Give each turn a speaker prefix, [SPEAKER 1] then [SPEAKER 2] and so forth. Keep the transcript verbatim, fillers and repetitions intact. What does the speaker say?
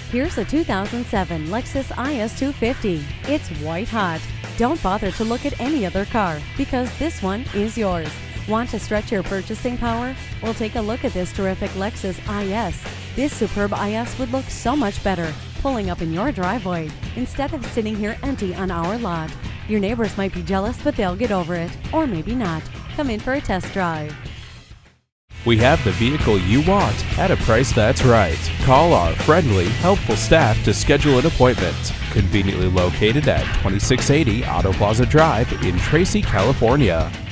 [SPEAKER 1] Here's a two thousand seven Lexus I S two fifty. It's white hot. Don't bother to look at any other car because this one is yours. Want to stretch your purchasing power? Well, take a look at this terrific Lexus I S. This superb I S would look so much better pulling up in your driveway instead of sitting here empty on our lot. Your neighbors might be jealous, but they'll get over it. Or maybe not. Come in for a test drive.
[SPEAKER 2] We have the vehicle you want at a price that's right. Call our friendly, helpful staff to schedule an appointment. Conveniently located at twenty-six eighty Auto Plaza Drive in Tracy, California.